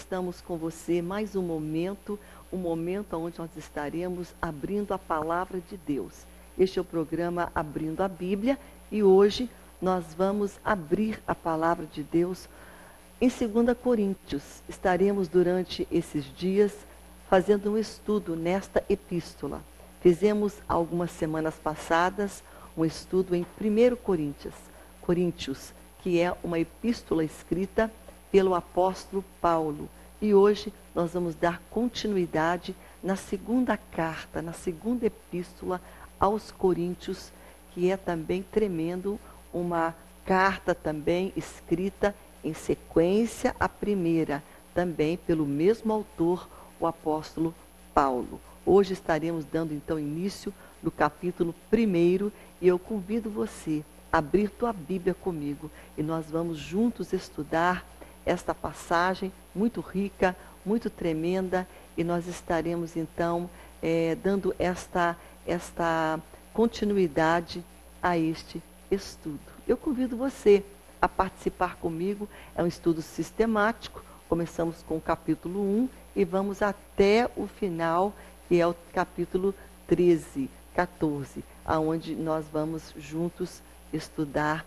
estamos com você mais um momento onde nós estaremos abrindo a palavra de Deus. Este é o programa Abrindo a Bíblia e hoje nós vamos abrir a palavra de Deus em 2 Coríntios. Estaremos durante esses dias fazendo um estudo nesta epístola. Fizemos algumas semanas passadas um estudo em 1 Coríntios, que é uma epístola escrita pelo apóstolo Paulo. E hoje nós vamos dar continuidade na segunda carta, na segunda epístola aos Coríntios, que é também tremendo, uma carta também escrita em sequência à primeira, também pelo mesmo autor, o apóstolo Paulo. Hoje estaremos dando então início no capítulo 1 e eu convido você a abrir tua Bíblia comigo e nós vamos juntos estudar esta passagem muito rica, muito tremenda, e nós estaremos então dando esta continuidade a este estudo. Eu convido você a participar comigo, é um estudo sistemático, começamos com o capítulo 1 e vamos até o final, que é o capítulo 13, 14, aonde nós vamos juntos estudar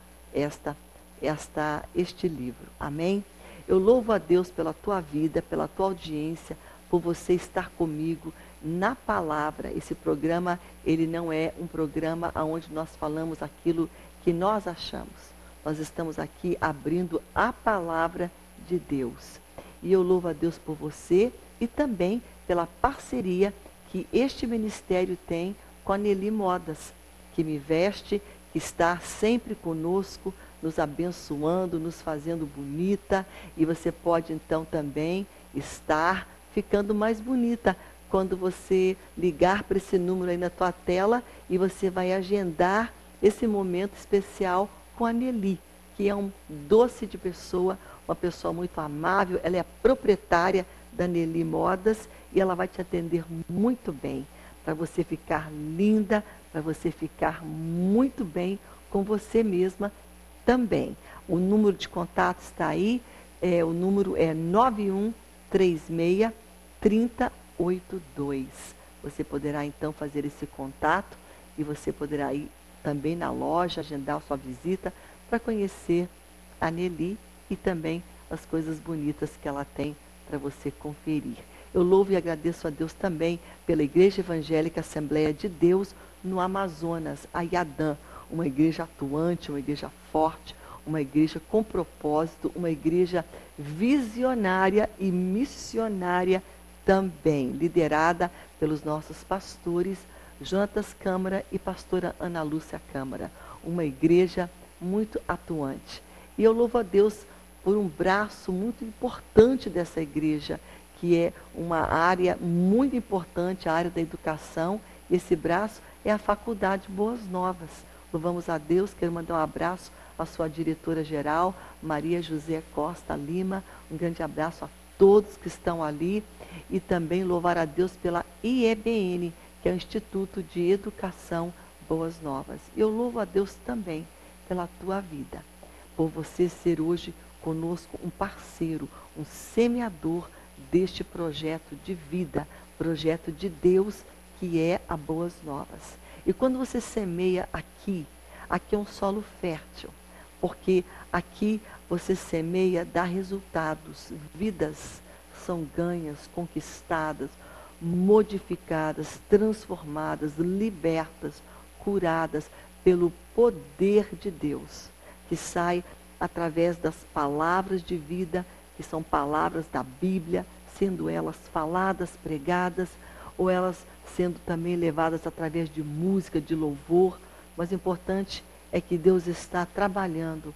este livro. Amém? Eu louvo a Deus pela tua vida, pela tua audiência, por você estar comigo na palavra. Esse programa, ele não é um programa onde nós falamos aquilo que nós achamos. Nós estamos aqui abrindo a palavra de Deus. E eu louvo a Deus por você e também pela parceria que este ministério tem com a Nelly Modas, que me veste, que está sempre conosco, nos abençoando, nos fazendo bonita. E você pode então também estar ficando mais bonita quando você ligar para esse número aí na tua tela e você vai agendar esse momento especial com a Nelly, que é um doce de pessoa, uma pessoa muito amável. Ela é a proprietária da Nelly Modas e ela vai te atender muito bem, para você ficar linda, para você ficar muito bem com você mesma também. O número de contato está aí, o número é 9136-3082. Você poderá então fazer esse contato e você poderá ir também na loja, agendar a sua visita para conhecer a Nelly e também as coisas bonitas que ela tem para você conferir. Eu louvo e agradeço a Deus também pela Igreja Evangélica Assembleia de Deus no Amazonas, a IADAM, uma igreja atuante, uma igreja forte, uma igreja com propósito, uma igreja visionária e missionária também, liderada pelos nossos pastores, Jonatas Câmara e pastora Ana Lúcia Câmara, uma igreja muito atuante. E eu louvo a Deus por um braço muito importante dessa igreja, que é uma área muito importante, a área da educação. Esse braço é a Faculdade Boas Novas. Louvamos a Deus, quero mandar um abraço à sua diretora-geral, Maria José Costa Lima, um grande abraço a todos que estão ali, e também louvar a Deus pela IEBN, que é o Instituto de Educação Boas Novas. E eu louvo a Deus também pela tua vida, por você ser hoje conosco um parceiro, um semeador deste projeto de vida, projeto de Deus, que é a Boas Novas. E quando você semeia aqui é um solo fértil, porque aqui você semeia, dá resultados, vidas são ganhas, conquistadas, modificadas, transformadas, libertas, curadas pelo poder de Deus, que sai através das palavras de vida, que são palavras da Bíblia, sendo elas faladas, pregadas, ou elas sendo também levadas através de música, de louvor. Mas o importante é que Deus está trabalhando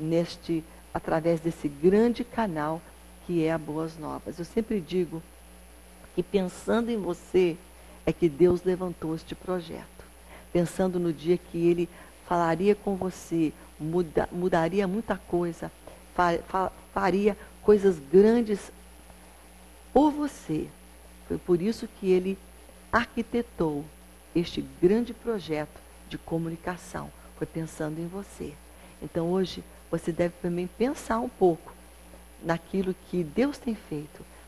através desse grande canal que é a Boas Novas. Eu sempre digo que pensando em você é que Deus levantou este projeto. Pensando no dia que Ele falaria com você, mudaria muita coisa, faria coisas grandes por você. Foi por isso que Ele arquitetou este grande projeto de comunicação. Foi pensando em você. Então hoje você deve também pensar um pouco naquilo que Deus tem feito,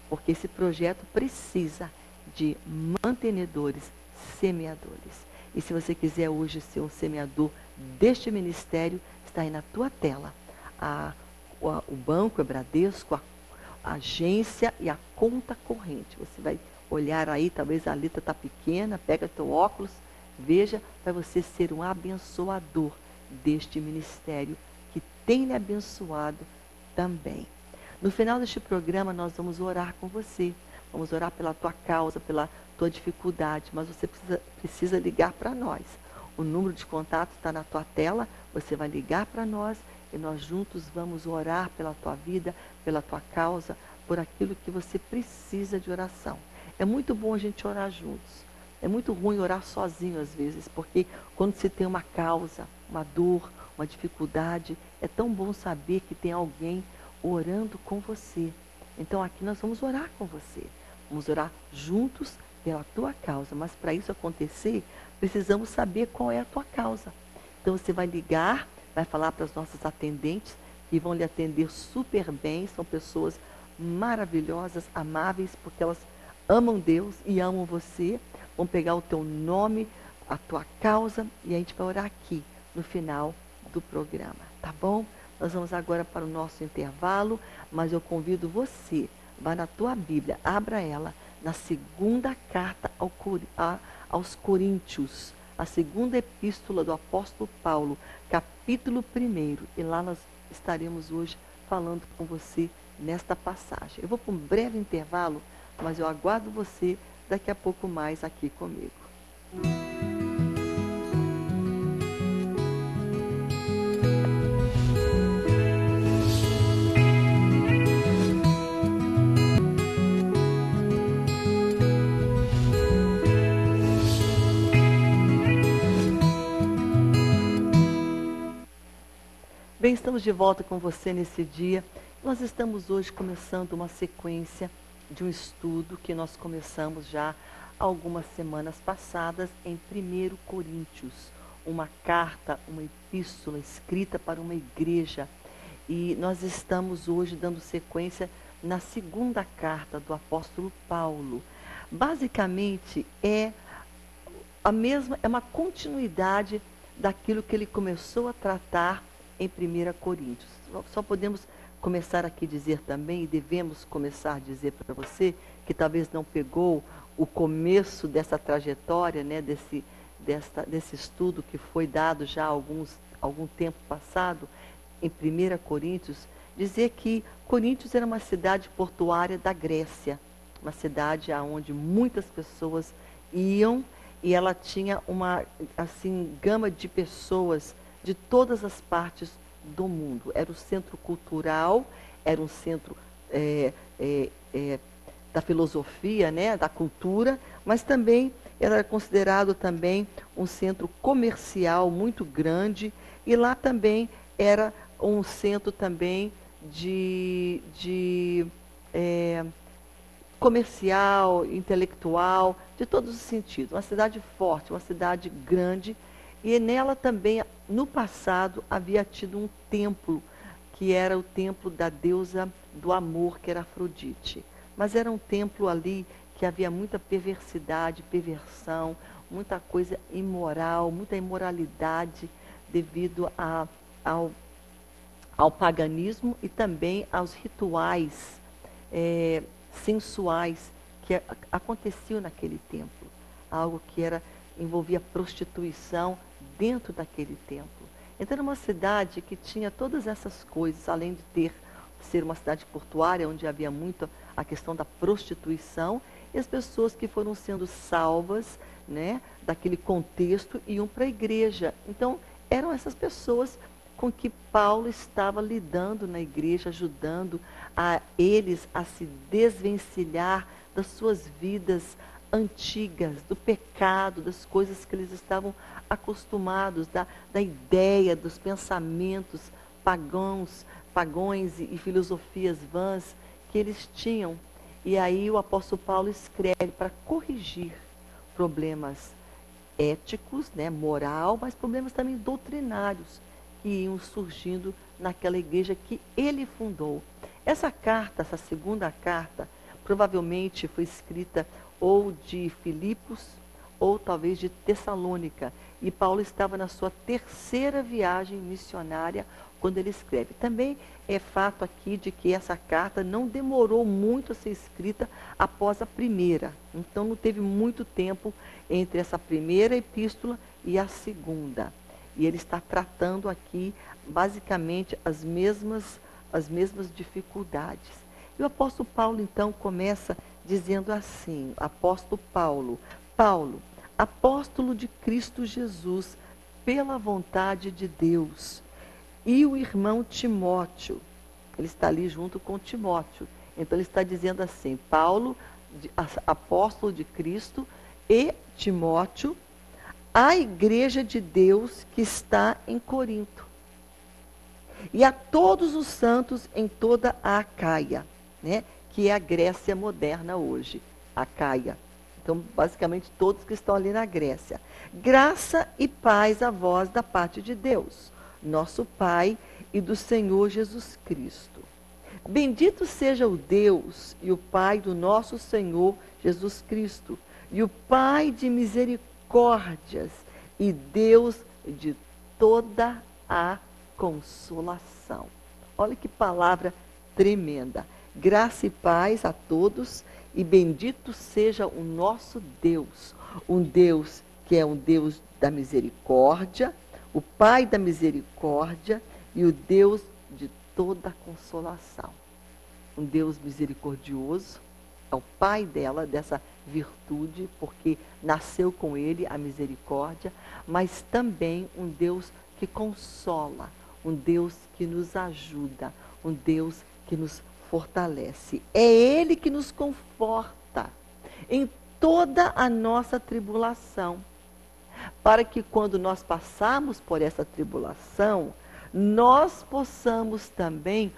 porque esse projeto precisa de mantenedores, semeadores. E se você quiser hoje ser um semeador deste ministério, está aí na tua tela. O banco é Bradesco, a agência e a conta corrente. Você vai olhar aí, talvez a letra está pequena, pega teu óculos, veja, para você ser um abençoador deste ministério que tem lhe abençoado também. No final deste programa, nós vamos orar com você. Vamos orar pela tua causa, pela tua dificuldade, mas você precisa ligar para nós. O número de contato está na tua tela, você vai ligar para nós e nós juntos vamos orar pela tua vida, pela tua causa, por aquilo que você precisa de oração. É muito bom a gente orar juntos. É muito ruim orar sozinho às vezes, porque quando se tem uma causa, uma dor, uma dificuldade, é tão bom saber que tem alguém orando com você. Então aqui nós vamos orar com você. Vamos orar juntos pela tua causa, mas para isso acontecer, precisamos saber qual é a tua causa. Então você vai ligar, vai falar para os nossos atendentes, que vão lhe atender super bem, são pessoas maravilhosas, amáveis, porque elas amam Deus e amam você. Vão pegar o teu nome, a tua causa, e a gente vai orar aqui, no final do programa, tá bom? Nós vamos agora para o nosso intervalo, mas eu convido você, vá na tua Bíblia, abra ela na segunda carta aos Coríntios, a segunda epístola do apóstolo Paulo, capítulo 1, e lá nós estaremos hoje falando com você nesta passagem. Eu vou para um breve intervalo, mas eu aguardo você daqui a pouco mais aqui comigo. Bem, estamos de volta com você nesse dia. Nós estamos hoje começando uma sequência de um estudo que nós começamos já algumas semanas passadas em 1 Coríntios, uma carta, uma epístola escrita para uma igreja. E nós estamos hoje dando sequência na segunda carta do apóstolo Paulo. Basicamente é uma continuidade daquilo que ele começou a tratar em 1 Coríntios. Só podemos começar aqui a dizer também, e devemos começar a dizer para você, que talvez não pegou o começo dessa trajetória, né, desse estudo que foi dado já há algum tempo passado, em 1 Coríntios, dizer que Coríntios era uma cidade portuária da Grécia, uma cidade onde muitas pessoas iam, e ela tinha uma gama de pessoas de todas as partes do mundo. Era o centro cultural, era um centro da filosofia, né, da cultura, mas também era considerado também um centro comercial muito grande, e lá também era um centro também de comercial, intelectual, de todos os sentidos. Uma cidade forte, uma cidade grande. E nela também, no passado, havia tido um templo, que era o templo da deusa do amor, que era Afrodite. Mas era um templo ali que havia muita perversidade, perversão, muita coisa imoral, muita imoralidade, devido ao paganismo e também aos rituais sensuais que aconteciam naquele templo. Algo que envolvia prostituição dentro daquele templo. Então era uma cidade que tinha todas essas coisas, além de ser uma cidade portuária, onde havia muito a questão da prostituição, e as pessoas que foram sendo salvas, né, daquele contexto iam para a igreja. Então eram essas pessoas com que Paulo estava lidando na igreja, ajudando a eles a se desvencilhar das suas vidas antigas, do pecado, das coisas que eles estavam acostumados, da ideia, dos pensamentos pagões e filosofias vãs que eles tinham. E aí o apóstolo Paulo escreve para corrigir problemas éticos, né, moral, mas problemas também doutrinários que iam surgindo naquela igreja que ele fundou. Essa carta, essa segunda carta, provavelmente foi escrita ou de Filipos, ou talvez de Tessalônica. E Paulo estava na sua terceira viagem missionária quando ele escreve. Também é fato aqui de que essa carta não demorou muito a ser escrita após a primeira. Então não teve muito tempo entre essa primeira epístola e a segunda. E ele está tratando aqui basicamente as mesmas dificuldades. E o apóstolo Paulo então começa dizendo assim, apóstolo Paulo, apóstolo de Cristo Jesus, pela vontade de Deus, e o irmão Timóteo, ele está ali junto com Timóteo, então ele está dizendo assim, Paulo, apóstolo de Cristo, e Timóteo, a igreja de Deus que está em Corinto, e a todos os santos em toda a Acaia, né, que é a Grécia moderna hoje, Acaia. Então, basicamente, todos que estão ali na Grécia. Graça e paz a vós da parte de Deus, nosso Pai e do Senhor Jesus Cristo. Bendito seja o Deus e o Pai do nosso Senhor Jesus Cristo, e o Pai de misericórdias e Deus de toda a consolação. Olha que palavra tremenda. Graça e paz a todos. E bendito seja o nosso Deus, um Deus que é um Deus da misericórdia, o Pai da misericórdia e o Deus de toda a consolação. Um Deus misericordioso, é o Pai dela, dessa virtude, porque nasceu com ele a misericórdia, mas também um Deus que consola, um Deus que nos ajuda, um Deus que nos fortalece. É Ele que nos conforta em toda a nossa tribulação, para que quando nós passarmos por essa tribulação, nós possamos também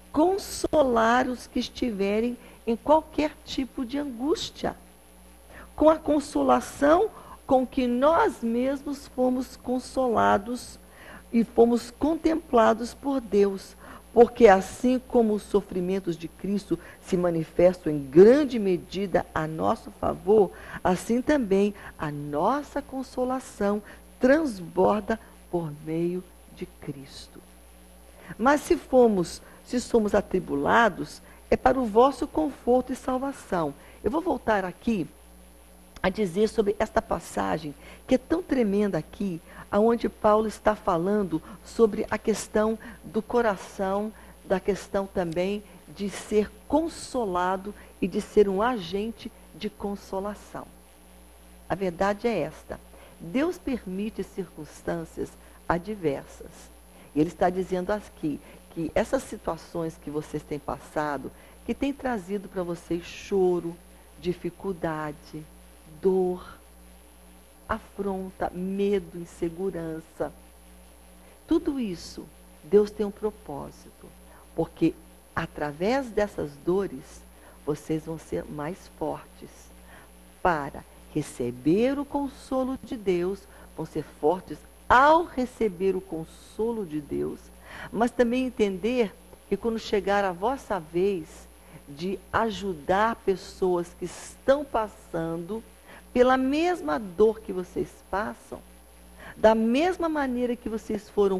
consolar os que estiverem em qualquer tipo de angústia, com a consolação com que nós mesmos fomos consolados e fomos contemplados por Deus. Porque assim como os sofrimentos de Cristo se manifestam em grande medida a nosso favor, assim também a nossa consolação transborda por meio de Cristo. Mas se somos atribulados, é para o vosso conforto e salvação. Eu vou voltar aqui a dizer sobre esta passagem, que é tão tremenda aqui, onde Paulo está falando sobre a questão do coração, da questão também de ser consolado e de ser um agente de consolação. A verdade é esta: Deus permite circunstâncias adversas. E Ele está dizendo aqui que essas situações que vocês têm passado, que têm trazido para vocês choro, dificuldade, dor, afronta, medo, insegurança. Tudo isso, Deus tem um propósito. Porque através dessas dores, vocês vão ser mais fortes para receber o consolo de Deus, vão ser fortes ao receber o consolo de Deus, mas também entender que quando chegar a vossa vez de ajudar pessoas que estão passando pela mesma dor que vocês passam, da mesma maneira que vocês foram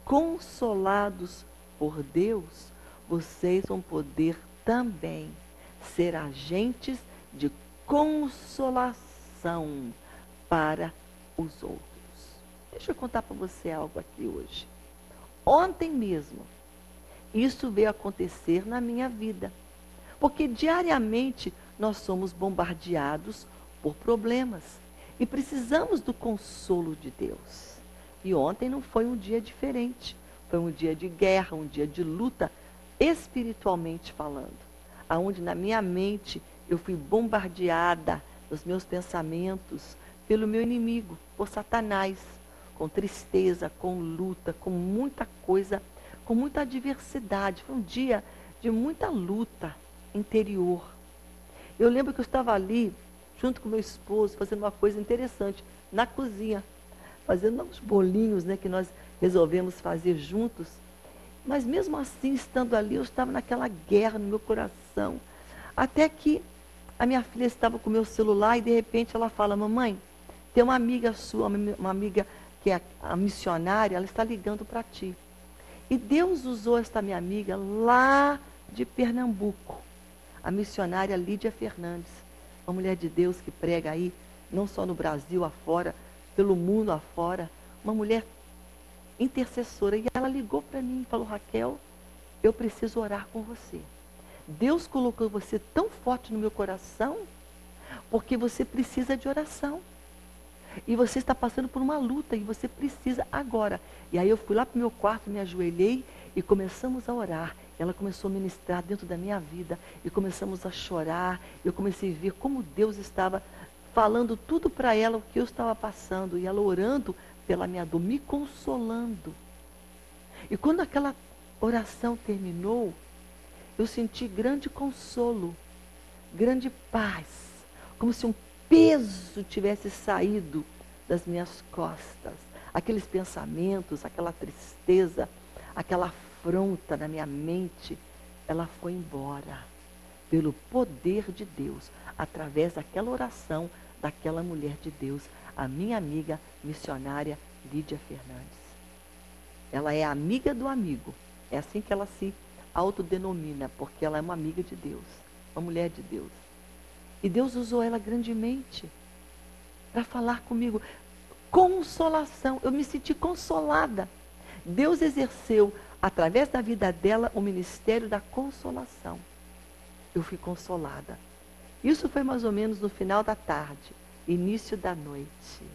consolados por Deus, vocês vão poder também ser agentes de consolação para os outros. Deixa eu contar para você algo aqui hoje. Ontem mesmo, isso veio acontecer na minha vida. Porque diariamente nós somos bombardeados por problemas e precisamos do consolo de Deus. E ontem não foi um dia diferente. Foi um dia de guerra, um dia de luta, espiritualmente falando. Aonde na minha mente eu fui bombardeada nos meus pensamentos pelo meu inimigo, por Satanás, com tristeza, com luta, com muita coisa, com muita adversidade. Foi um dia de muita luta interior. Eu lembro que eu estava ali, junto com meu esposo, fazendo uma coisa interessante, na cozinha, fazendo uns bolinhos, né, que nós resolvemos fazer juntos. Mas mesmo assim, estando ali, eu estava naquela guerra no meu coração, Até que a minha filha estava com o meu celular e de repente ela fala, mamãe, tem uma amiga sua, uma amiga que é a missionária, ela está ligando para ti. E Deus usou esta minha amiga lá de Pernambuco, a missionária Lídia Fernandes, uma mulher de Deus que prega aí, não só no Brasil afora, pelo mundo afora, uma mulher intercessora. E ela ligou para mim e falou, Raquel, eu preciso orar com você. Deus colocou você tão forte no meu coração, porque você precisa de oração. E você está passando por uma luta e você precisa agora. E aí eu fui lá para o meu quarto, me ajoelhei e começamos a orar. Ela começou a ministrar dentro da minha vida e começamos a chorar. Eu comecei a ver como Deus estava falando tudo para ela, o que eu estava passando. E ela orando pela minha dor, me consolando. E quando aquela oração terminou, eu senti grande consolo, grande paz, como se um peso tivesse saído das minhas costas. Aqueles pensamentos, aquela tristeza, aquela afronta na minha mente, ela foi embora. Pelo poder de Deus, através daquela oração daquela mulher de Deus, a minha amiga missionária Lídia Fernandes. Ela é amiga do amigo. É assim que ela se autodenomina, porque ela é uma amiga de Deus, uma mulher de Deus. E Deus usou ela grandemente para falar comigo. Consolação. Eu me senti consolada. Deus exerceu, através da vida dela, o ministério da consolação. Eu fui consolada. Isso foi mais ou menos no final da tarde, início da noite.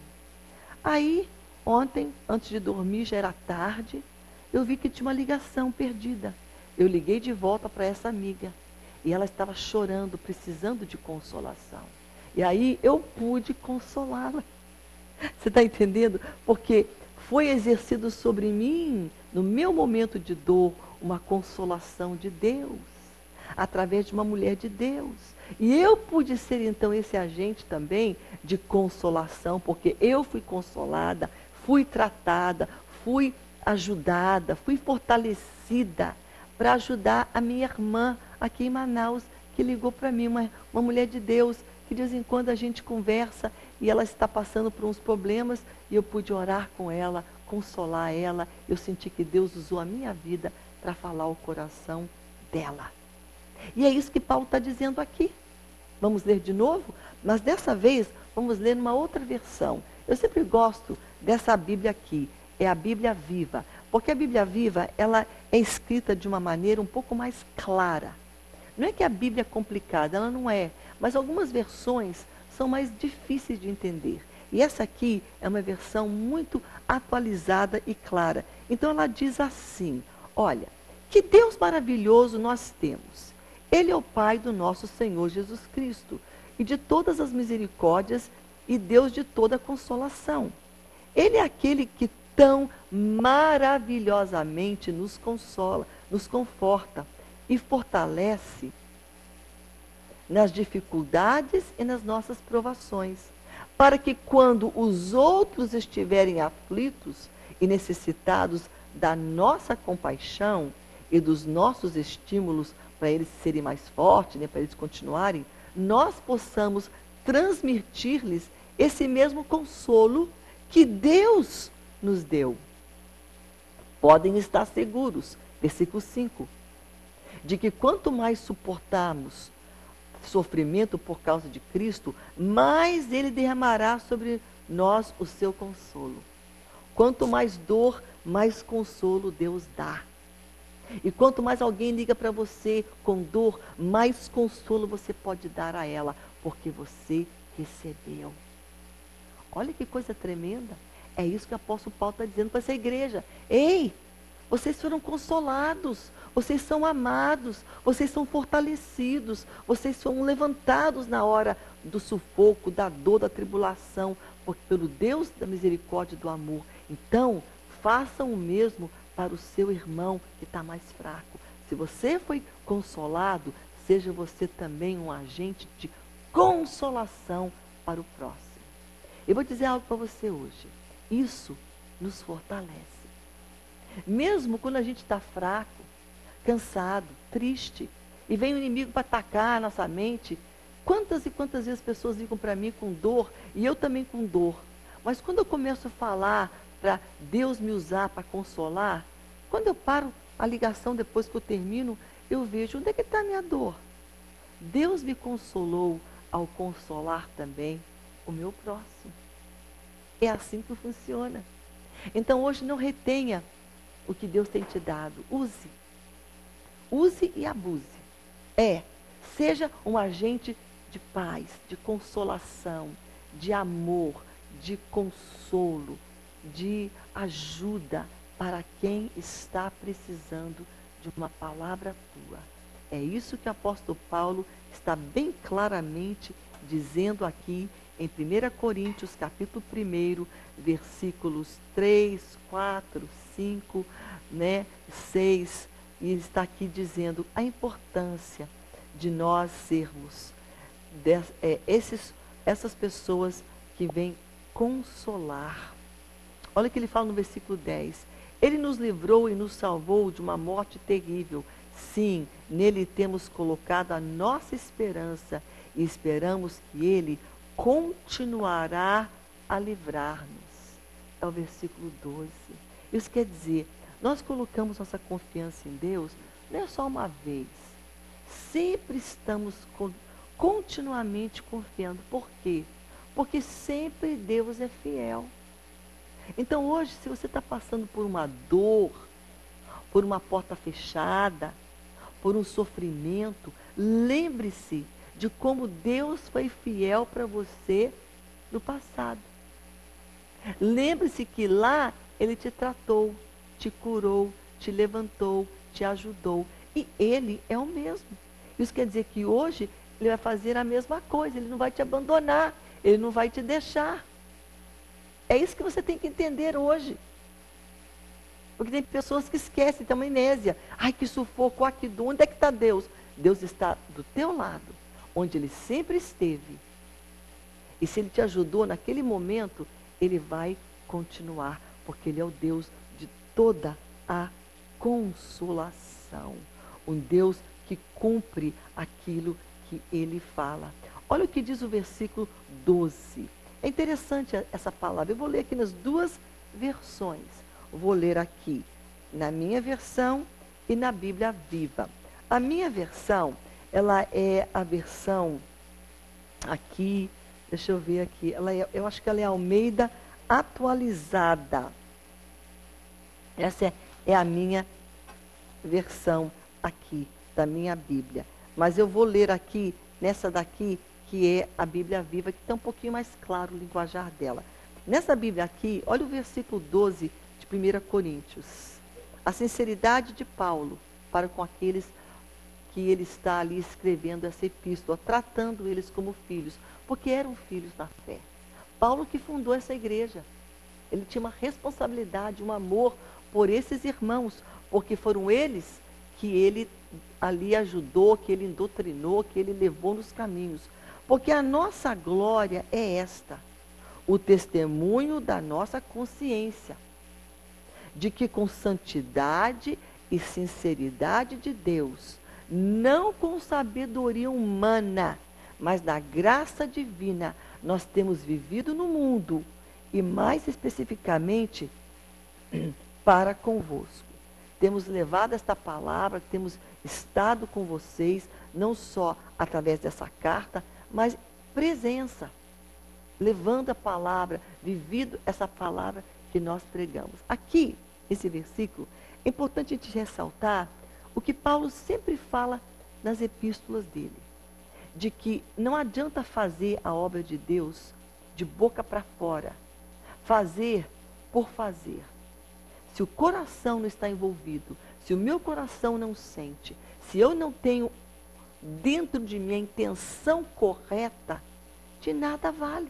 Aí, ontem, antes de dormir, já era tarde, eu vi que tinha uma ligação perdida. Eu liguei de volta para essa amiga. E ela estava chorando, precisando de consolação. E aí eu pude consolá-la. Você está entendendo? Porque foi exercido sobre mim, no meu momento de dor, uma consolação de Deus, através de uma mulher de Deus. E eu pude ser então esse agente também de consolação, porque eu fui consolada, fui tratada, fui ajudada, fui fortalecida para ajudar a minha irmã aqui em Manaus, que ligou para mim, uma mulher de Deus, que de vez em quando a gente conversa e ela está passando por uns problemas e eu pude orar com ela, consolar ela. Eu senti que Deus usou a minha vida para falar ao coração dela. E é isso que Paulo está dizendo aqui. Vamos ler de novo? Mas dessa vez vamos ler numa outra versão. Eu sempre gosto dessa Bíblia aqui, é a Bíblia Viva. Porque a Bíblia Viva, ela é escrita de uma maneira um pouco mais clara. Não é que a Bíblia é complicada, ela não é. Mas algumas versões são mais difíceis de entender. E essa aqui é uma versão muito atualizada e clara. Então ela diz assim, olha, que Deus maravilhoso nós temos. Ele é o Pai do nosso Senhor Jesus Cristo, e de todas as misericórdias, e Deus de toda consolação. Ele é aquele que tão maravilhosamente nos consola, nos conforta e fortalece nas dificuldades e nas nossas provações, para que quando os outros estiverem aflitos e necessitados da nossa compaixão e dos nossos estímulos para eles serem mais fortes, né, para eles continuarem, nós possamos transmitir-lhes esse mesmo consolo que Deus nos deu. Podem estar seguros, versículo 5, de que quanto mais suportarmos sofrimento por causa de Cristo, mais Ele derramará sobre nós o seu consolo. Quanto mais dor, mais consolo Deus dá. E quanto mais alguém liga para você com dor, mais consolo você pode dar a ela, porque você recebeu. Olha que coisa tremenda. É isso que o apóstolo Paulo está dizendo para essa igreja. Ei, vocês foram consolados, vocês são amados, vocês são fortalecidos, vocês são levantados na hora do sufoco, da dor, da tribulação, pelo Deus da misericórdia e do amor. Então, façam o mesmo para o seu irmão que está mais fraco. Se você foi consolado, seja você também um agente de consolação para o próximo. Eu vou dizer algo para você hoje. Isso nos fortalece. Mesmo quando a gente está fraco, cansado, triste, e vem o inimigo para atacar a nossa mente. Quantas e quantas vezes pessoas ligam para mim com dor, e eu também com dor. Mas quando eu começo a falar para Deus me usar para consolar, quando eu paro a ligação depois que eu termino, eu vejo onde é que está a minha dor. Deus me consolou ao consolar também o meu próximo. É assim que funciona. Então hoje não retenha o que Deus tem te dado. Use. Use e abuse. Seja um agente de paz, de consolação, de amor, de consolo, de ajuda para quem está precisando de uma palavra tua. É isso que o apóstolo Paulo está bem claramente dizendo aqui em 1 Coríntios, capítulo 1, versículos 3, 4, 5, 6. E ele está aqui dizendo a importância de nós sermos essas pessoas que vêm consolar. Olha o que ele fala no versículo 10. Ele nos livrou e nos salvou de uma morte terrível. Sim, nele temos colocado a nossa esperança e esperamos que ele continuará a livrar-nos. É o versículo 12. Isso quer dizer, nós colocamos nossa confiança em Deus, não é só uma vez. Sempre estamos continuamente confiando. Por quê? Porque sempre Deus é fiel. Então hoje, se você está passando por uma dor, por uma porta fechada, por um sofrimento, lembre-se de como Deus foi fiel para você no passado. Lembre-se que lá Ele te tratou, te curou, te levantou, te ajudou. E Ele é o mesmo. Isso quer dizer que hoje Ele vai fazer a mesma coisa. Ele não vai te abandonar. Ele não vai te deixar. É isso que você tem que entender hoje. Porque tem pessoas que esquecem, tem uma amnésia. Ai, que sufoco, que dor. Onde é que está Deus? Deus está do teu lado, onde Ele sempre esteve. E se Ele te ajudou naquele momento, Ele vai continuar, porque Ele é o Deus de toda a consolação. Um Deus que cumpre aquilo que Ele fala. Olha o que diz o versículo 12. É interessante essa palavra. Eu vou ler aqui nas duas versões. Vou ler aqui na minha versão e na Bíblia Viva. A minha versão, ela é a versão aqui, deixa eu ver aqui, eu acho que ela é Almeida atualizada. Essa é a minha versão aqui, da minha Bíblia. Mas eu vou ler aqui, nessa daqui, que é a Bíblia Viva, que está um pouquinho mais claro o linguajar dela. Nessa Bíblia aqui, olha o versículo 12 de 1 Coríntios. A sinceridade de Paulo para com aqueles que ele está ali escrevendo essa epístola, tratando eles como filhos, porque eram filhos na fé. Paulo que fundou essa igreja. Ele tinha uma responsabilidade, um amor por esses irmãos, porque foram eles que ele ali ajudou, que ele doutrinou, que ele levou nos caminhos. Porque a nossa glória é esta, o testemunho da nossa consciência, de que com santidade e sinceridade de Deus, não com sabedoria humana, mas na graça divina, nós temos vivido no mundo, e mais especificamente para convosco. Temos levado esta palavra, temos estado com vocês, não só através dessa carta, mas presença, levando a palavra, vivido essa palavra que nós pregamos. Aqui, esse versículo, é importante a gente ressaltar o que Paulo sempre fala nas epístolas dele, de que não adianta fazer a obra de Deus de boca para fora, fazer por fazer. Se o coração não está envolvido, se o meu coração não sente, se eu não tenho dentro de mim a intenção correta, de nada vale.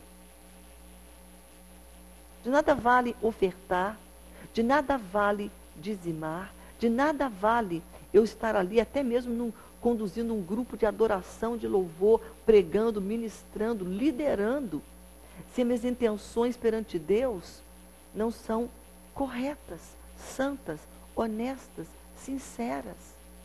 De nada vale ofertar, de nada vale dizimar, de nada vale eu estar ali, até mesmo conduzindo um grupo de adoração, de louvor, pregando, ministrando, liderando, se minhas intenções perante Deus não são corretas, santas, honestas, sinceras.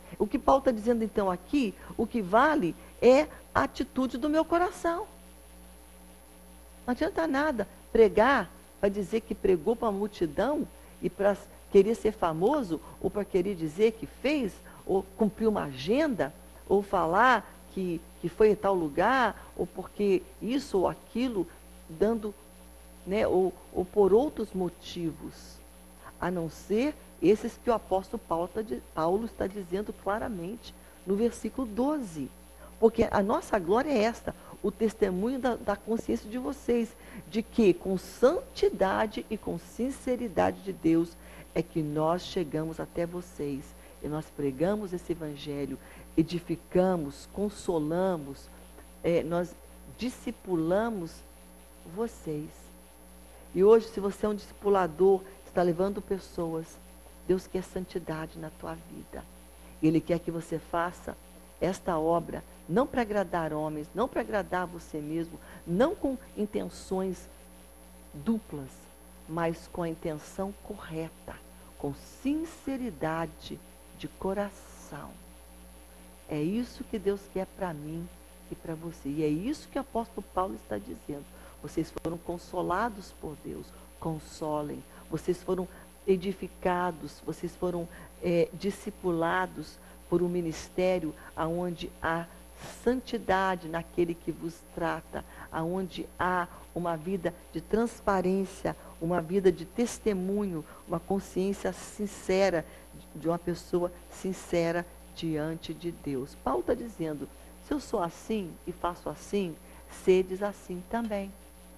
O que Paulo está dizendo então aqui, o que vale é a atitude do meu coração. Não adianta nada pregar para dizer que pregou para a multidão e para querer ser famoso, ou para querer dizer que fez, ou cumprir uma agenda, ou falar que foi em tal lugar, ou porque isso ou aquilo, dando, né, ou por outros motivos, a não ser esses que o apóstolo Paulo está dizendo claramente no versículo 12. Porque a nossa glória é esta, o testemunho da consciência de vocês, de que com santidade e com sinceridade de Deus é que nós chegamos até vocês. E nós pregamos esse evangelho, edificamos, consolamos, nós discipulamos vocês. E hoje, se você é um discipulador, está levando pessoas, Deus quer santidade na tua vida. Ele quer que você faça esta obra, não para agradar homens, não para agradar você mesmo, não com intenções duplas, mas com a intenção correta, com sinceridade de coração. É isso que Deus quer para mim e para você. E é isso que o apóstolo Paulo está dizendo. Vocês foram consolados por Deus, consolem. Vocês foram edificados, vocês foram discipulados por um ministério aonde há santidade naquele que vos trata, aonde há uma vida de transparência, uma vida de testemunho, uma consciência sincera, de uma pessoa sincera diante de Deus. Paulo está dizendo, se eu sou assim e faço assim, sedes assim também.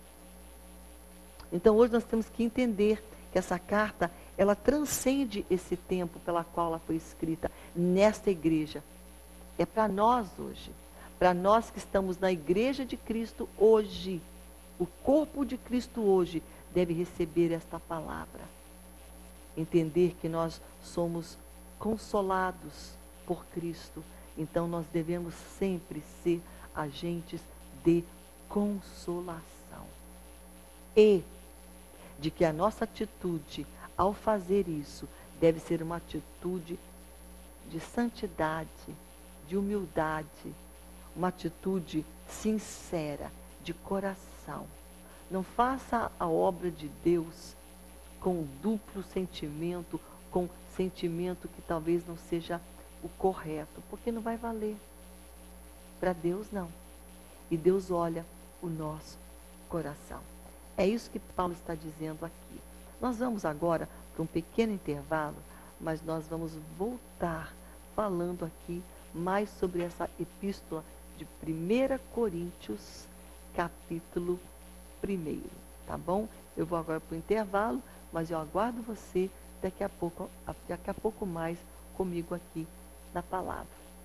Então hoje nós temos que entender que essa carta, ela transcende esse tempo pela qual ela foi escrita nesta igreja. É para nós hoje, para nós que estamos na igreja de Cristo hoje. O corpo de Cristo hoje deve receber esta palavra. Entender que nós somos consolados por Cristo. Então nós devemos sempre ser agentes de consolação. E de que a nossa atitude ao fazer isso deve ser uma atitude de santidade, de humildade, uma atitude sincera, de coração. Não faça a obra de Deus com duplo sentimento, com sentimento que talvez não seja o correto, porque não vai valer. Para Deus não. E Deus olha o nosso coração. É isso que Paulo está dizendo aqui. Nós vamos agora para um pequeno intervalo, mas nós vamos voltar falando aqui mais sobre essa epístola de 1 Coríntios, capítulo 1. Tá bom? Eu vou agora para o intervalo, mas eu aguardo você daqui a pouco mais comigo aqui na palavra.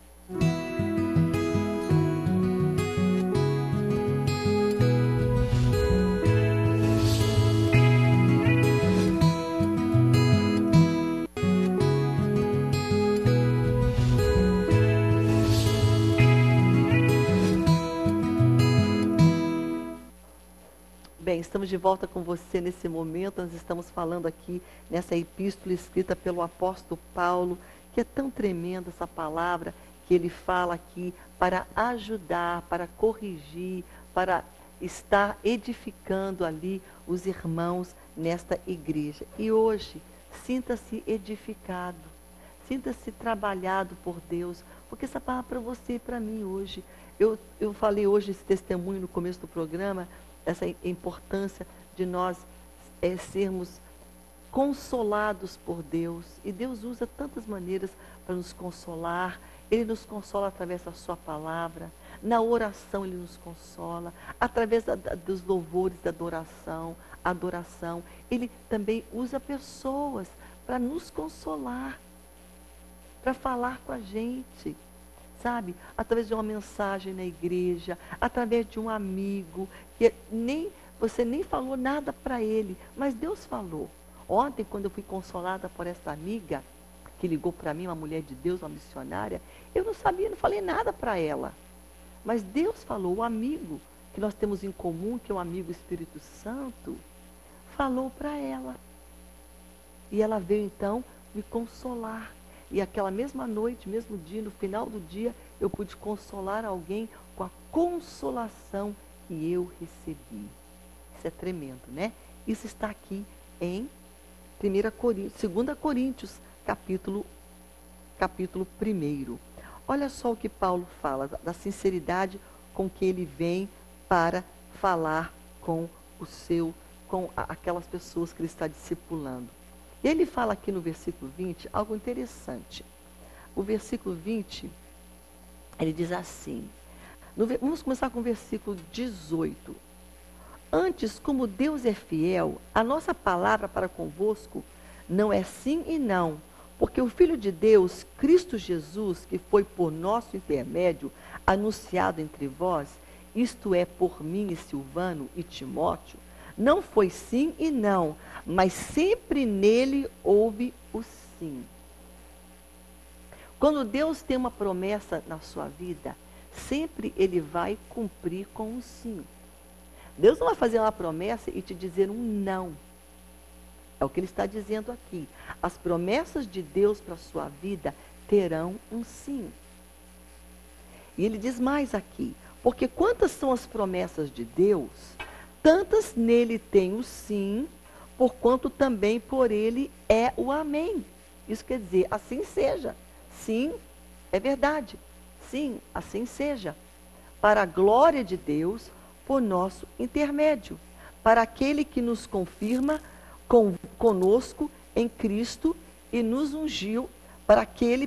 Bem, estamos de volta com você nesse momento. Nós estamos falando aqui nessa epístola escrita pelo apóstolo Paulo, que é tão tremenda essa palavra que ele fala aqui para ajudar, para corrigir, para estar edificando ali os irmãos nesta igreja. E hoje, sinta-se edificado, sinta-se trabalhado por Deus, porque essa palavra é para você e para mim hoje. Eu falei hoje esse testemunho no começo do programa, essa importância de nós sermos consolados por Deus. E Deus usa tantas maneiras para nos consolar. Ele nos consola através da sua palavra. Na oração Ele nos consola. Através dos louvores da adoração. Ele também usa pessoas para nos consolar. Para falar com a gente. Sabe? Através de uma mensagem na igreja, através de um amigo, que você nem falou nada para ele, mas Deus falou. Ontem, quando eu fui consolada por essa amiga, que ligou para mim, uma mulher de Deus, uma missionária, eu não sabia, não falei nada para ela. Mas Deus falou, o amigo que nós temos em comum, que é o amigo Espírito Santo, falou para ela. E ela veio então me consolar. e aquela mesma noite, mesmo dia, no final do dia, eu pude consolar alguém com a consolação que eu recebi. Isso é tremendo, né? Isso está aqui em 2 Coríntios, capítulo 1. Olha só o que Paulo fala, da sinceridade com que ele vem para falar com aquelas pessoas que ele está discipulando. Ele fala aqui no versículo 20 algo interessante. O versículo 20, ele diz assim, vamos começar com o versículo 18. Antes, como Deus é fiel, a nossa palavra para convosco não é sim e não, porque o Filho de Deus, Cristo Jesus, que foi por nosso intermédio anunciado entre vós, isto é, por mim e Silvano e Timóteo, não foi sim e não, mas sempre nele houve o sim. Quando Deus tem uma promessa na sua vida, sempre ele vai cumprir com um sim. Deus não vai fazer uma promessa e te dizer um não. É o que ele está dizendo aqui. As promessas de Deus para a sua vida terão um sim. E ele diz mais aqui, porque quantas são as promessas de Deus, tantas nele tem o sim, porquanto também por ele é o amém. Isso quer dizer, assim seja. Sim, é verdade. Sim, assim seja. Para a glória de Deus, por nosso intermédio, para aquele que nos confirma conosco em Cristo e nos ungiu, para aquele,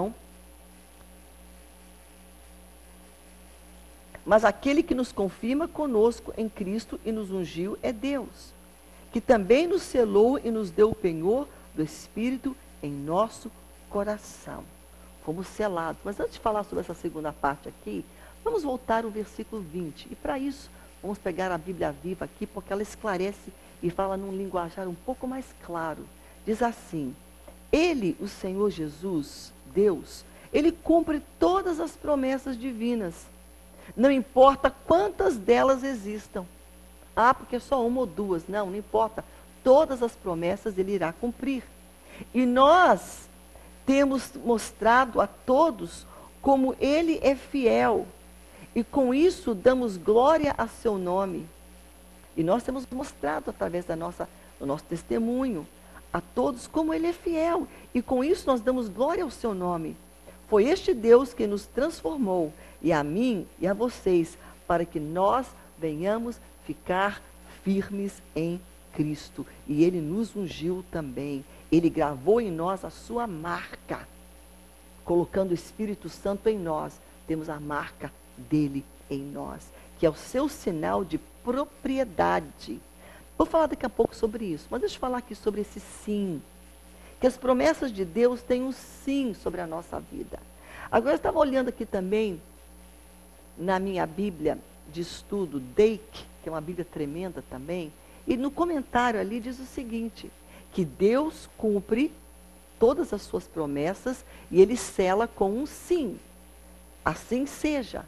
mas aquele que nos confirma conosco em Cristo e nos ungiu é Deus, que também nos selou e nos deu o penhor do Espírito em nosso coração. Fomos selados. Mas antes de falar sobre essa segunda parte aqui, vamos voltar ao versículo 20. E para isso, vamos pegar a Bíblia Viva aqui, porque ela esclarece e fala num linguajar um pouco mais claro. Diz assim, ele, o Senhor Jesus, Deus, ele cumpre todas as promessas divinas. Não importa quantas delas existam. Ah, porque é só uma ou duas. Não, não importa. Todas as promessas ele irá cumprir. E nós temos mostrado a todos como ele é fiel. E com isso damos glória a seu nome. E nós temos mostrado através do nosso testemunho a todos como ele é fiel. E com isso nós damos glória ao seu nome. Foi este Deus que nos transformou, e a mim e a vocês, para que nós venhamos ficar firmes em Cristo. E ele nos ungiu também. Ele gravou em nós a sua marca. Colocando o Espírito Santo em nós, temos a marca dele em nós, que é o seu sinal de propriedade. Vou falar daqui a pouco sobre isso, mas deixa eu falar aqui sobre esse sim. Que as promessas de Deus têm um sim sobre a nossa vida. Agora eu estava olhando aqui também, na minha Bíblia de estudo, Dake, que é uma Bíblia tremenda também, e no comentário ali diz o seguinte, que Deus cumpre todas as suas promessas e ele sela com um sim. Assim seja.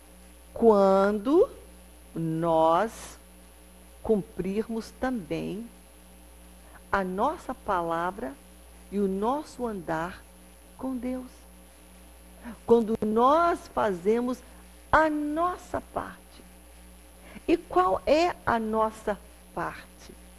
Quando nós cumprirmos também a nossa palavra e o nosso andar com Deus. Quando nós fazemos a nossa parte. E qual é a nossa parte?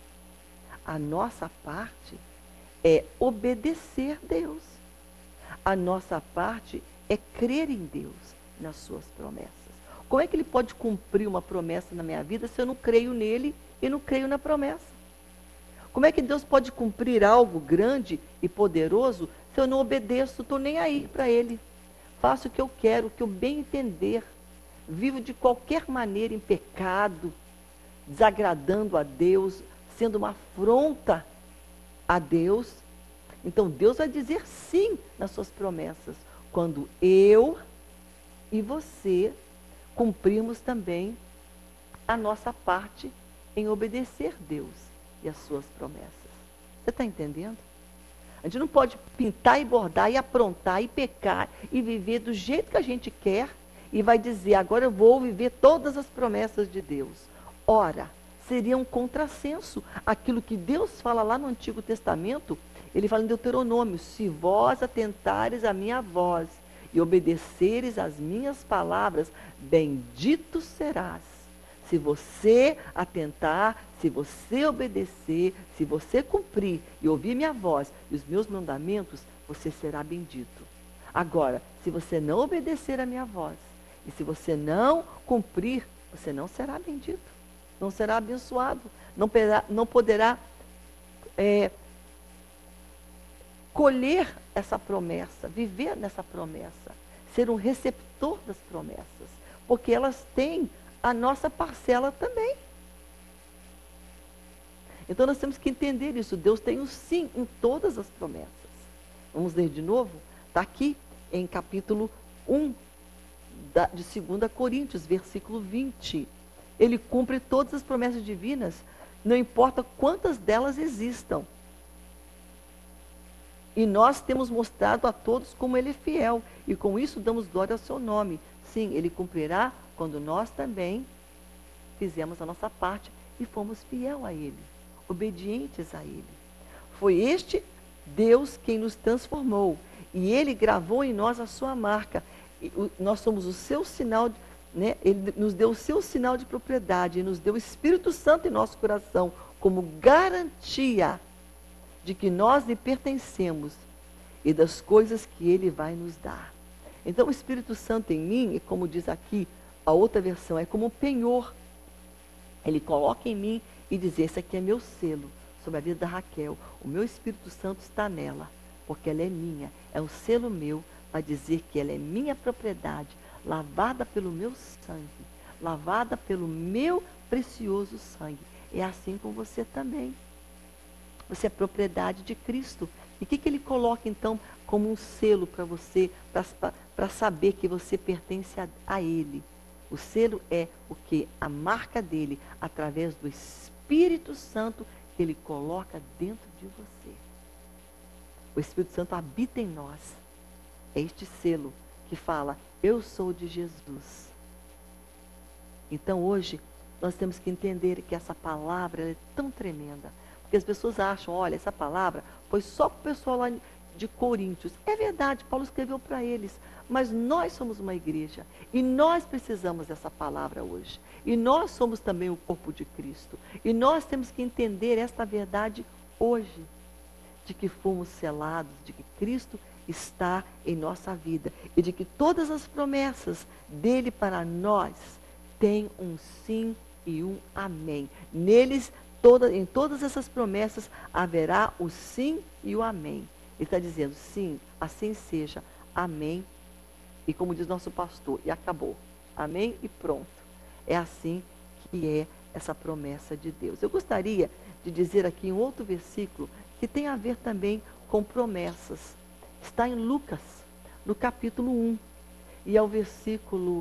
A nossa parte é obedecer Deus. A nossa parte é crer em Deus, nas suas promessas. Como é que ele pode cumprir uma promessa na minha vida se eu não creio nele e não creio na promessa? Como é que Deus pode cumprir algo grande e poderoso se eu não obedeço, estou nem aí para ele? Faço o que eu quero, o que eu bem entender. Vivo de qualquer maneira em pecado, desagradando a Deus, sendo uma afronta a Deus. Então Deus vai dizer sim nas suas promessas, quando eu e você cumprirmos também a nossa parte em obedecer Deus e as suas promessas. Você está entendendo? A gente não pode pintar e bordar e aprontar e pecar e viver do jeito que a gente quer e vai dizer, agora eu vou viver todas as promessas de Deus. Ora, seria um contrassenso aquilo que Deus fala lá no Antigo Testamento. Ele fala em Deuteronômio: se vós atentares à minha voz e obedeceres às minhas palavras, bendito serás. Se você atentar, se você obedecer, se você cumprir e ouvir minha voz e os meus mandamentos, você será bendito. Agora, se você não obedecer a minha voz e se você não cumprir, você não será bendito, não será abençoado, não poderá colher essa promessa, viver nessa promessa, ser um receptor das promessas, porque elas têm a nossa parcela também. Então nós temos que entender isso. Deus tem um sim em todas as promessas. Vamos ler de novo? Está aqui em capítulo 1 de 2 Coríntios, versículo 20. Ele cumpre todas as promessas divinas, não importa quantas delas existam. E nós temos mostrado a todos como ele é fiel. E com isso damos glória ao seu nome. Sim, ele cumprirá quando nós também fizemos a nossa parte e fomos fiel a ele, obedientes a ele. Foi este Deus quem nos transformou. E ele gravou em nós a sua marca. Nós somos o seu sinal, né? Ele nos deu o seu sinal de propriedade. E nos deu o Espírito Santo em nosso coração como garantia de que nós lhe pertencemos e das coisas que ele vai nos dar. Então o Espírito Santo em mim, como diz aqui a outra versão, é como um penhor. Ele coloca em mim e diz: esse aqui é meu selo sobre a vida da Raquel. O meu Espírito Santo está nela, porque ela é minha. É um selo meu para dizer que ela é minha propriedade, lavada pelo meu sangue, lavada pelo meu precioso sangue. É assim com você também. Você é propriedade de Cristo. E o que ele coloca, então, como um selo para você, para saber que você pertence a Ele? O selo é o quê? A marca dele, através do Espírito Santo que ele coloca dentro de você. O Espírito Santo habita em nós. É este selo que fala: eu sou de Jesus. Então, hoje, nós temos que entender que essa palavra é tão tremenda. Porque as pessoas acham: olha, essa palavra foi só para o pessoal lá de Coríntios. É verdade, Paulo escreveu para eles. Mas nós somos uma igreja. E nós precisamos dessa palavra hoje. E nós somos também o corpo de Cristo. E nós temos que entender esta verdade hoje. De que fomos selados, de que Cristo está em nossa vida. E de que todas as promessas dele para nós têm um sim e um amém. Neles, em todas essas promessas, haverá o sim e o amém. Ele está dizendo: sim, assim seja, amém. E como diz nosso pastor, e acabou. Amém e pronto. É assim que é essa promessa de Deus. Eu gostaria de dizer aqui um outro versículo que tem a ver também com promessas. Está em Lucas, no capítulo 1. E é o versículo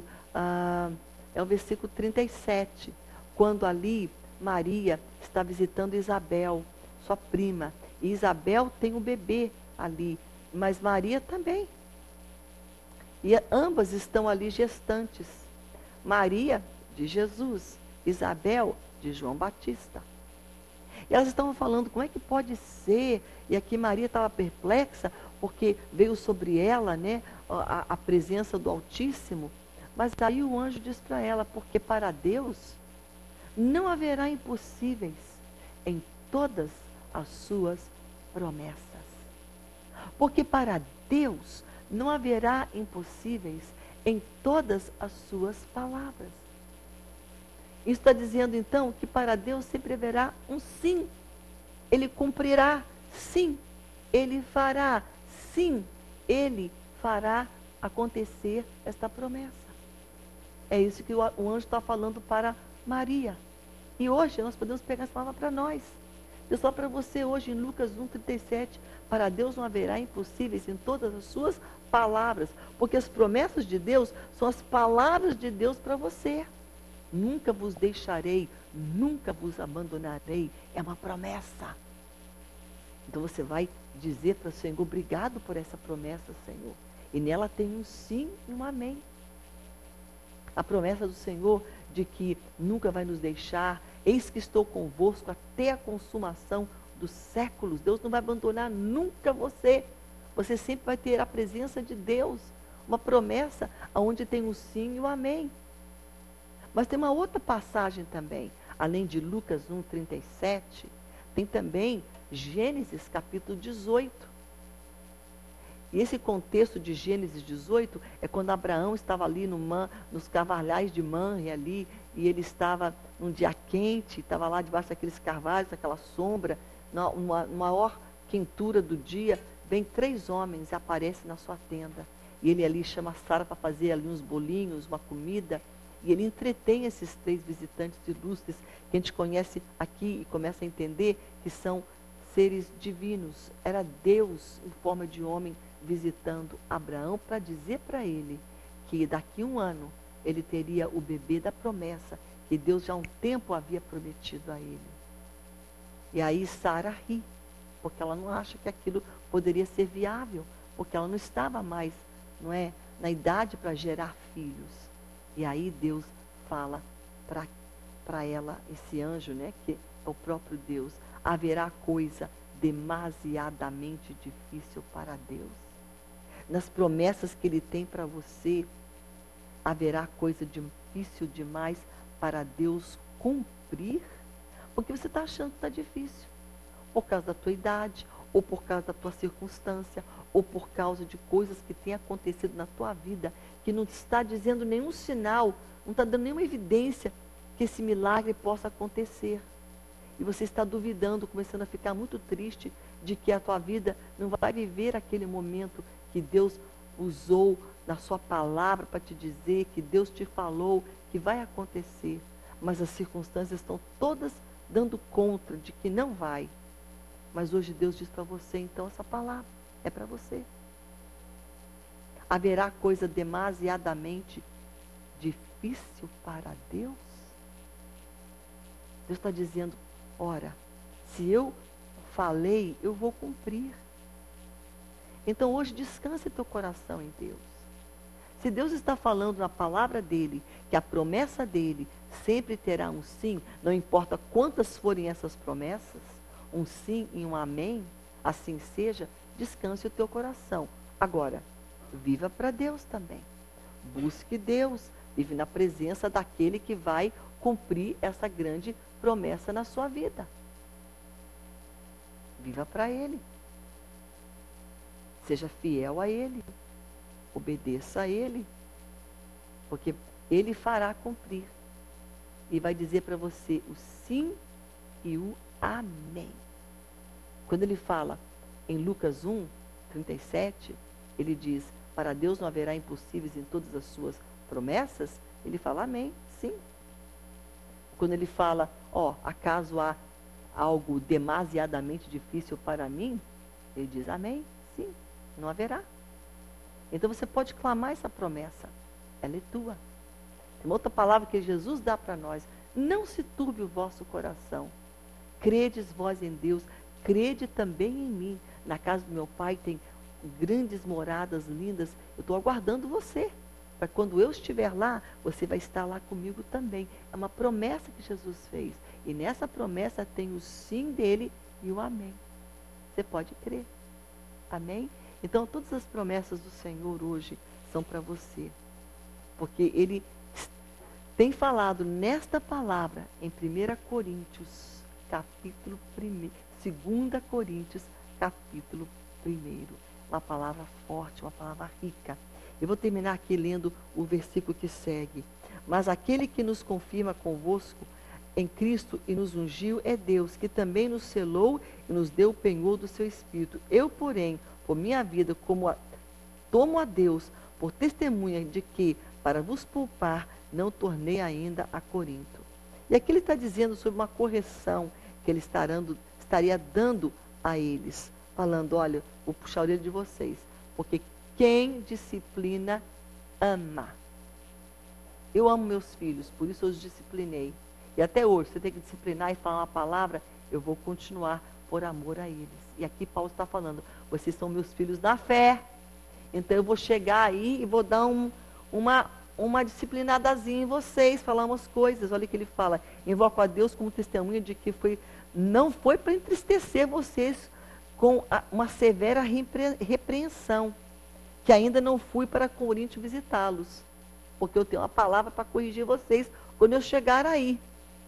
37. Quando ali Maria está visitando Isabel, sua prima. E Isabel tem um bebê ali, mas Maria também. E ambas estão ali gestantes. Maria, de Jesus. Isabel, de João Batista. E elas estavam falando: como é que pode ser? E aqui Maria estava perplexa, porque veio sobre ela, né, a presença do Altíssimo. Mas aí o anjo diz para ela: porque para Deus não haverá impossíveis em todas as suas promessas. Porque para Deus não haverá impossíveis em todas as suas palavras. Isso está dizendo, então, que para Deus sempre haverá um sim. Ele cumprirá, sim. Ele fará, sim. Ele fará acontecer esta promessa. É isso que o anjo está falando para Maria. E hoje nós podemos pegar essa palavra para nós. Eu só para você hoje, em Lucas 1,37, para Deus não haverá impossíveis em todas as suas palavras, porque as promessas de Deus são as palavras de Deus para você. Nunca vos deixarei, nunca vos abandonarei. É uma promessa. Então você vai dizer para o Senhor: obrigado por essa promessa, Senhor. E nela tem um sim e um amém. A promessa do Senhor de que nunca vai nos deixar. Eis que estou convosco até a consumação dos séculos. Deus não vai abandonar nunca você. Você sempre vai ter a presença de Deus. Uma promessa onde tem o sim e o amém. Mas tem uma outra passagem também. Além de Lucas 1:37, tem também Gênesis capítulo 18. E esse contexto de Gênesis 18 é quando Abraão estava ali nos carvalhais de Manre ali, e ele estava num dia quente, estava lá debaixo daqueles carvalhos, aquela sombra, numa maior quentura do dia, vem 3 homens e aparecem na sua tenda. E ele ali chama Sara para fazer ali uns bolinhos, uma comida, e ele entretém esses 3 visitantes ilustres, que a gente conhece aqui e começa a entender que são seres divinos. Era Deus em forma de homem visitando Abraão para dizer para ele que daqui a 1 ano ele teria o bebê da promessa que Deus já há um tempo havia prometido a ele. E aí Sara ri, porque ela não acha que aquilo poderia ser viável, porque ela não estava mais, não é, na idade para gerar filhos. E aí Deus fala para ela, esse anjo, né, que é o próprio Deus: haverá coisa demasiadamente difícil para Deus. Nas promessas que Ele tem para você, haverá coisa difícil demais para Deus cumprir? Porque você está achando que está difícil. Por causa da tua idade, ou por causa da tua circunstância, ou por causa de coisas que têm acontecido na tua vida, que não está dizendo nenhum sinal, não está dando nenhuma evidência que esse milagre possa acontecer. E você está duvidando, começando a ficar muito triste de que a tua vida não vai viver aquele momento que Deus usou na sua palavra para te dizer, que Deus te falou, que vai acontecer. Mas as circunstâncias estão todas dando contra de que não vai. Mas hoje Deus diz para você, então essa palavra é para você. Haverá coisa demasiadamente difícil para Deus? Deus está dizendo, ora, se eu falei, eu vou cumprir. Então hoje descanse teu coração em Deus. Se Deus está falando na palavra dele, que a promessa dele sempre terá um sim, não importa quantas forem essas promessas, um sim e um amém, assim seja, descanse o teu coração. Agora, viva para Deus também. Busque Deus, vive na presença daquele que vai cumprir essa grande promessa na sua vida. Viva para Ele. Seja fiel a Ele. Obedeça a Ele. Porque Ele fará cumprir. E vai dizer para você o sim e o amém. Quando ele fala em Lucas 1:37, ele diz, para Deus não haverá impossíveis em todas as suas promessas, ele fala amém, sim. Quando ele fala, acaso há algo demasiadamente difícil para mim, ele diz amém, sim, não haverá. Então você pode clamar essa promessa, ela é tua. Tem uma outra palavra que Jesus dá para nós, não se turbe o vosso coração, credes vós em Deus, crede também em mim. Na casa do meu pai tem grandes moradas lindas, eu estou aguardando você, para quando eu estiver lá, você vai estar lá comigo também. É uma promessa que Jesus fez, e nessa promessa tem o sim dele e o amém. Você pode crer, amém? Então todas as promessas do Senhor hoje são para você, porque Ele tem falado nesta palavra em 1 Coríntios, capítulo 1, 2 Coríntios, capítulo 1. Uma palavra forte, uma palavra rica. Eu vou terminar aqui lendo o versículo que segue. Mas aquele que nos confirma convosco em Cristo e nos ungiu é Deus, que também nos selou e nos deu o penhor do seu Espírito. Eu, porém, por minha vida, tomo a Deus por testemunha de que, para vos poupar, não tornei ainda a Corinto. E aqui ele está dizendo sobre uma correção que ele estaria dando a eles, falando, olha, vou puxar a orelha de vocês, porque quem disciplina, ama. Eu amo meus filhos, por isso eu os disciplinei. E até hoje, você tem que disciplinar e falar uma palavra, eu vou continuar por amor a eles. E aqui Paulo está falando, vocês são meus filhos na fé. Então eu vou chegar aí e vou dar uma disciplinadazinha em vocês, falar umas coisas. Olha o que ele fala, invoco a Deus como testemunha de que não foi para entristecer vocês com uma severa repreensão, que ainda não fui para Corinto visitá-los, porque eu tenho uma palavra para corrigir vocês quando eu chegar aí.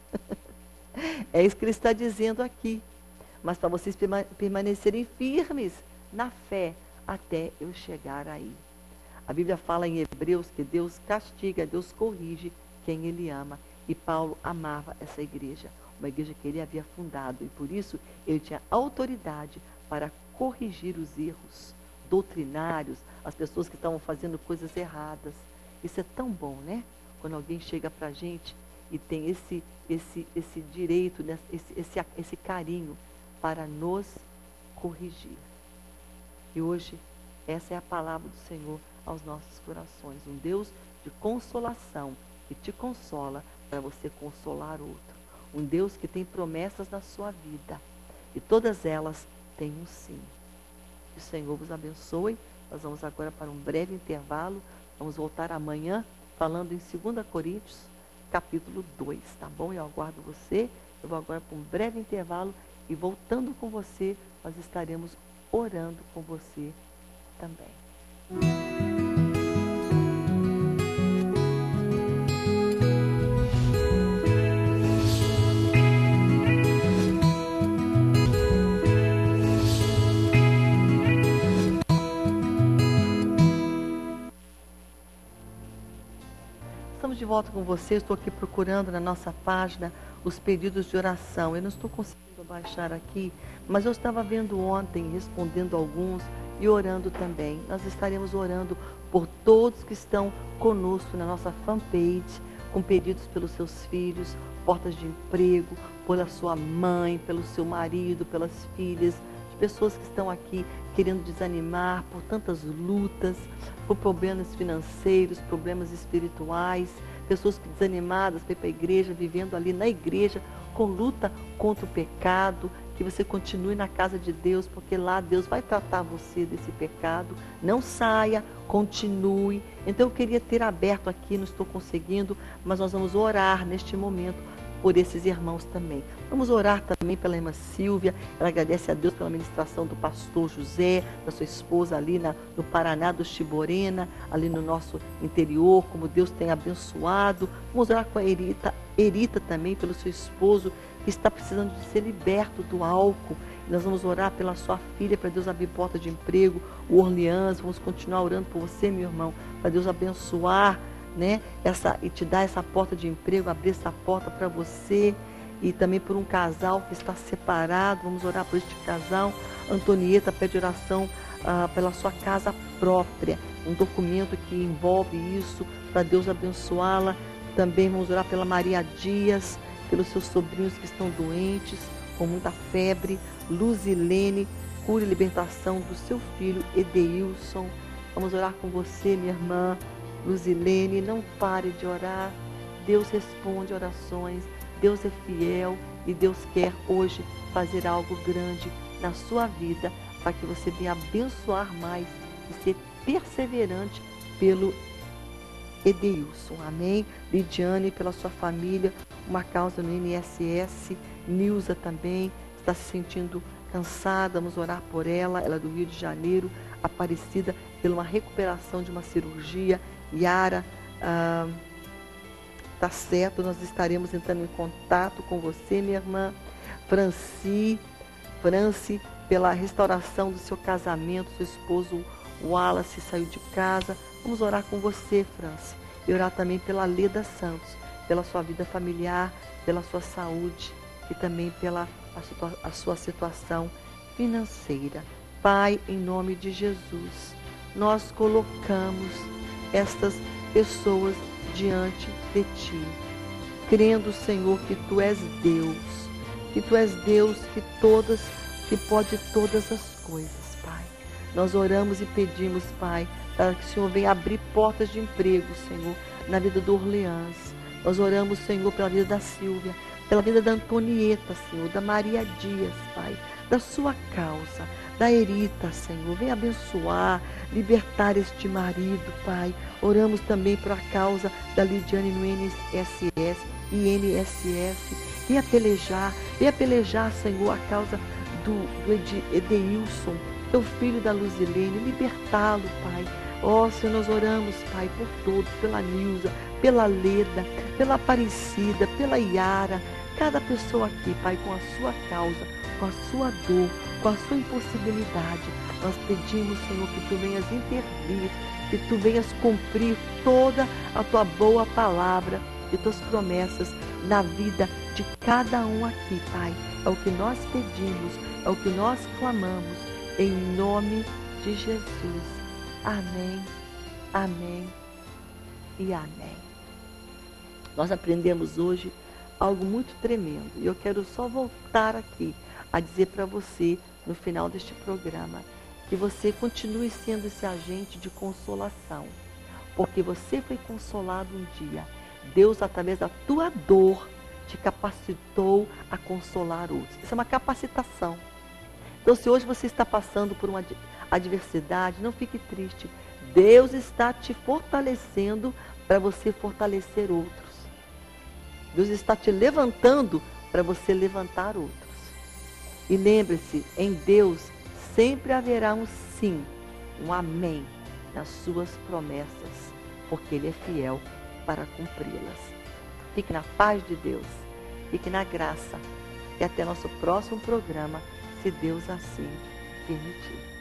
É isso que ele está dizendo aqui. Mas para vocês permanecerem firmes na fé até eu chegar aí. A Bíblia fala em Hebreus que Deus castiga, Deus corrige quem Ele ama. E Paulo amava essa igreja, uma igreja que ele havia fundado. E por isso ele tinha autoridade para corrigir os erros doutrinários, as pessoas que estavam fazendo coisas erradas. Isso é tão bom, né? Quando alguém chega para a gente e tem esse direito, né? esse carinho para nos corrigir. E hoje, essa é a palavra do Senhor aos nossos corações. Um Deus de consolação, que te consola para você consolar outro. Um Deus que tem promessas na sua vida. E todas elas têm um sim. Que o Senhor vos abençoe. Nós vamos agora para um breve intervalo. Vamos voltar amanhã falando em 2 Coríntios, capítulo 2, tá bom? Eu aguardo você. Eu vou agora para um breve intervalo e voltando com você, nós estaremos orando com você também. Estamos de volta com você. Estou aqui procurando na nossa página os pedidos de oração. Eu não estou conseguindo baixar aqui, mas eu estava vendo ontem, respondendo alguns e orando também. Nós estaremos orando por todos que estão conosco na nossa fanpage, com pedidos pelos seus filhos, portas de emprego, pela sua mãe, pelo seu marido, pelas filhas, de pessoas que estão aqui querendo desanimar por tantas lutas, por problemas financeiros, problemas espirituais, pessoas que desanimadas para ir para a igreja, vivendo ali na igreja, com luta contra o pecado, que você continue na casa de Deus, porque lá Deus vai tratar você desse pecado. Não saia, continue. Então eu queria ter aberto aqui, não estou conseguindo, mas nós vamos orar neste momento por esses irmãos também. Vamos orar também pela irmã Silvia. Ela agradece a Deus pela ministração do pastor José, da sua esposa ali no Paraná do Chiborena, ali no nosso interior, como Deus tem abençoado. Vamos orar com a Erita também, pelo seu esposo, que está precisando de ser liberto do álcool. Nós vamos orar pela sua filha, para Deus abrir porta de emprego, o Orleans. Vamos continuar orando por você, meu irmão, para Deus abençoar, né, e te dar essa porta de emprego, abrir essa porta para você. E também por um casal que está separado. Vamos orar por este casal. Antonieta pede oração pela sua casa própria, um documento que envolve isso, para Deus abençoá-la. Também vamos orar pela Maria Dias, pelos seus sobrinhos que estão doentes, com muita febre. Luzilene, cura e libertação do seu filho Edeilson. Vamos orar com você, minha irmã Luzilene. Não pare de orar. Deus responde orações, Deus é fiel e Deus quer hoje fazer algo grande na sua vida, para que você venha abençoar mais e ser perseverante pelo Edeilson. Amém? Lidiane, pela sua família, uma causa no INSS. Nilza também está se sentindo cansada. Vamos orar por ela. Ela é do Rio de Janeiro. Aparecida, pela uma recuperação de uma cirurgia. Yara, tá certo, nós estaremos entrando em contato com você, minha irmã. Franci, pela restauração do seu casamento. Seu esposo Wallace saiu de casa. Vamos orar com você, Franci. E orar também pela Leda Santos, pela sua vida familiar, pela sua saúde e também pela a sua situação financeira. Pai, em nome de Jesus, nós colocamos estas pessoas diante de Ti, crendo, Senhor, que Tu és Deus, que pode todas as coisas, Pai. Nós oramos e pedimos, Pai, para que o Senhor venha abrir portas de emprego, Senhor, na vida do Orleans. Nós oramos, Senhor, pela vida da Silvia, pela vida da Antonieta, Senhor, da Maria Dias, Pai, da sua causa, da Erita, Senhor. Vem abençoar, libertar este marido, Pai. Oramos também por a causa da Lidiane no NSS e NSS. Venha pelejar, Senhor, a causa do Edeilson, teu filho da Luzilene, libertá-lo, Pai. Ó, Senhor, nós oramos, Pai, por todos, pela Nilza, pela Leda, pela Aparecida, pela Yara, cada pessoa aqui, Pai, com a sua causa, com a sua dor, com a sua impossibilidade. Nós pedimos, Senhor, que Tu venhas intervir, que Tu venhas cumprir toda a Tua boa palavra e Tuas promessas na vida de cada um aqui, Pai. É o que nós pedimos, é o que nós clamamos, em nome de Jesus. Amém, amém e amém. Nós aprendemos hoje algo muito tremendo. E eu quero só voltar aqui a dizer para você, no final deste programa, que você continue sendo esse agente de consolação. Porque você foi consolado um dia. Deus, através da tua dor, te capacitou a consolar outros. Isso é uma capacitação. Então, se hoje você está passando por uma adversidade, não fique triste. Deus está te fortalecendo para você fortalecer outros. Deus está te levantando para você levantar outros. E lembre-se, em Deus sempre haverá um sim, um amém nas suas promessas, porque Ele é fiel para cumpri-las. Fique na paz de Deus, fique na graça e até nosso próximo programa, se Deus assim permitir.